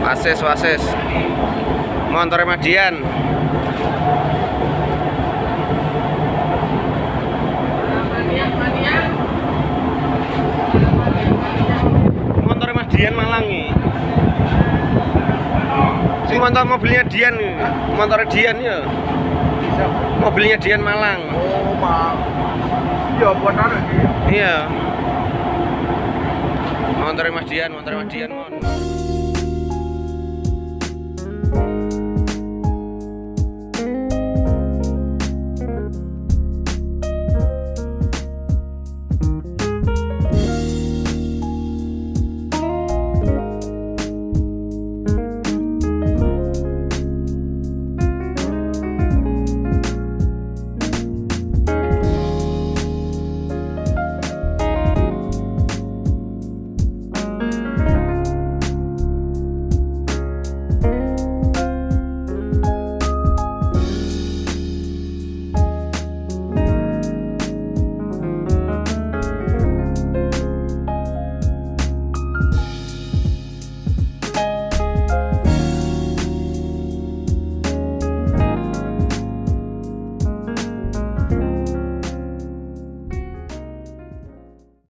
Wasis. Montore Mas Dian. Montore Mas Dian Malang nih. Si motor mobilnya Dian nih. Motornya Dian ya. Mobilnya Dian Malang. Oh, Pak. Iya, buat anak. Iya. Montore Mas Dian.